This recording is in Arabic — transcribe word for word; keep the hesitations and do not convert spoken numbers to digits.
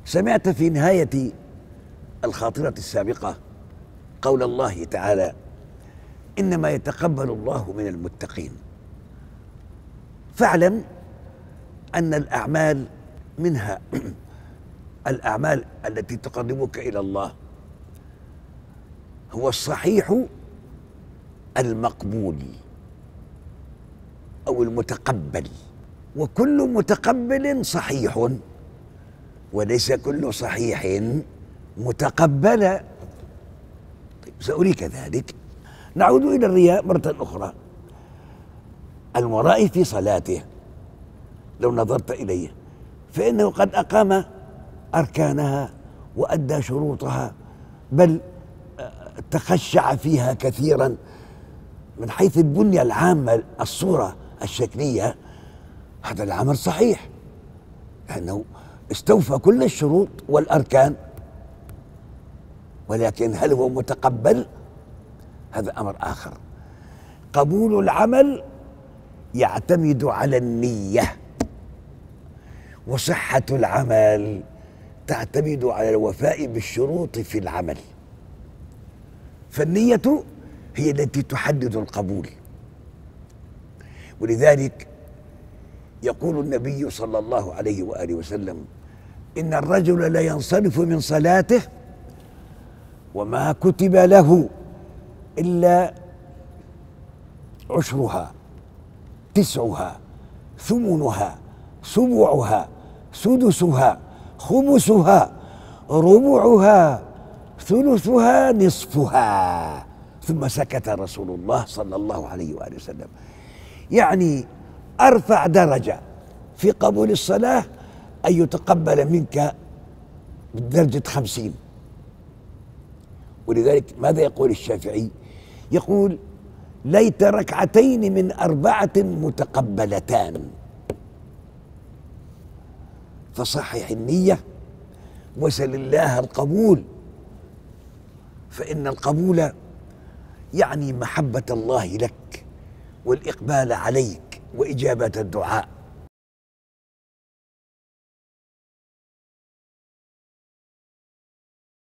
سمعت في نهاية الخاطرة السابقة قول الله تعالى: إنما يتقبل الله من المتقين. فاعلم أن الأعمال منها الأعمال التي تقربك إلى الله هو الصحيح المقبول أو المتقبل، وكل متقبل صحيح، وليس كل صحيح متقبلا. طيب سأريك ذلك. نعود إلى الرياء مرة أخرى. المرائي في صلاته لو نظرت إليه فإنه قد أقام أركانها وأدى شروطها، بل تخشع فيها كثيرا من حيث البنية العامة، الصورة الشكلية. هذا العمل صحيح لأنه استوفى كل الشروط والأركان، ولكن هل هو متقبل؟ هذا أمر آخر. قبول العمل يعتمد على النية، وصحة العمل تعتمد على الوفاء بالشروط في العمل. فالنية هي التي تحدد القبول. ولذلك يقول النبي صلى الله عليه وآله وسلم: إن الرجل لينصرف من صلاته وما كتب له إلا عشرها، تسعها، ثمنها، سبعها، سدسها، خمسها، ربعها، ثلثها، نصفها. ثم سكت رسول الله صلى الله عليه وآله وسلم. يعني أرفع درجة في قبول الصلاة أن يتقبل منك بدرجة خمسين. ولذلك ماذا يقول الشافعي؟ يقول: ليت ركعتين من أربعة متقبلتان. فصحح النية وسل الله القبول، فإن القبول يعني محبة الله لك والإقبال عليك وإجابة الدعاء.